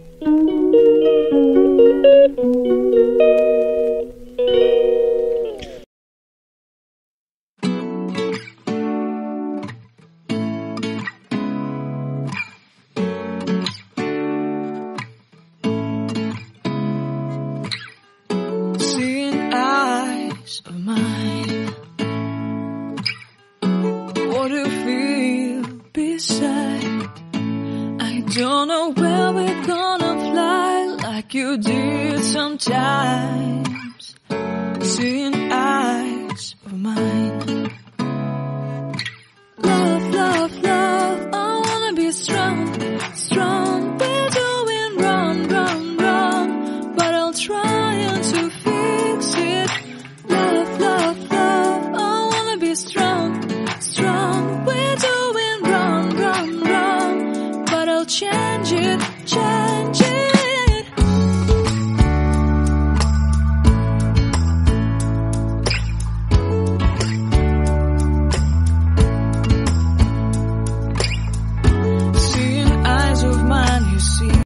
Of mine, what do you feel beside? I don't know where we're gonna fly like you did sometimes. Seeing eyes of mine.